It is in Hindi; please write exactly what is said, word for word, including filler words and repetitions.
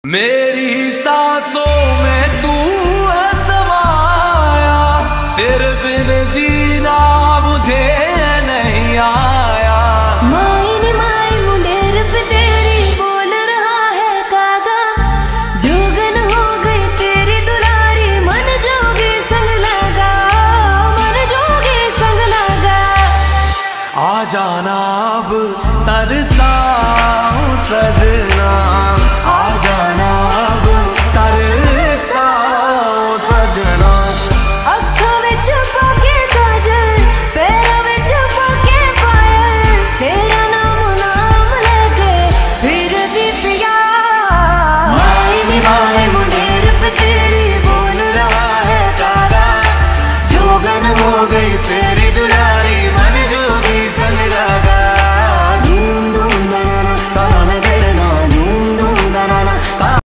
मेरी सांसों में तू है समाया, तेरे बिन जीना मुझे नहीं आया। माई माई मुंडेर पे तेरी बोल रहा है कागा, जोगन हो गई तेरी दुलारी, मन जोगे संग लगा, मन जोगे संग लगा। आ जाना अब तरसाऊं सज